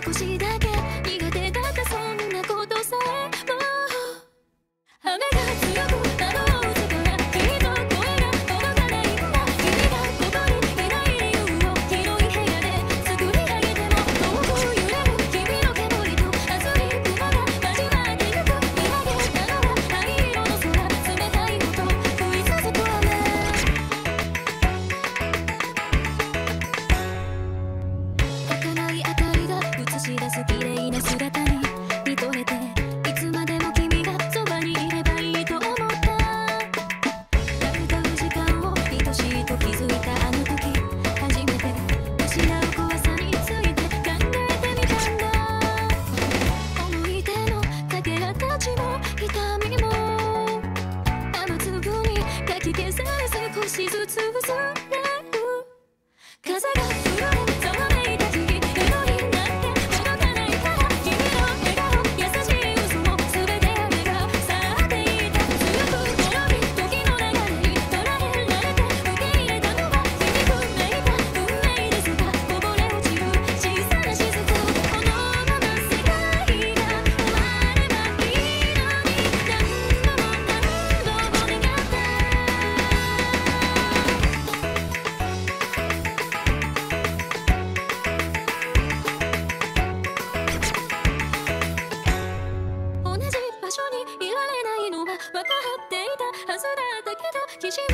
少しだけ苦手だったそんなことさえも雨が強く窓を打つからきっと声が届かないんだ君がここにいない理由を広い部屋で作り上げても遠く揺れる君の煙と熱い雲が交わってゆく見上げたのは灰色の空冷たい音降り続く雨儚い明かりが映し出す綺麗な姿に見とれていつまでも君がそばにいればいいと思った戦う時間を愛しいと気づいたあの時初めて失う怖さについて考えてみたんだ思い出のかけらたちも痛みも雨粒にかき消され少しずつ薄れる風が吹くざわめいた日々夜になって届かないから君の笑顔優しい嘘も全て雨が去っていた強く転び時の流れに捉えられて受け入れたのは君運命だ運命ですがこぼれ落ちる小さな雫このまま世界が終わればいいのに何度も願った同じ場所にいられないのは分かっていたはずだったけどきし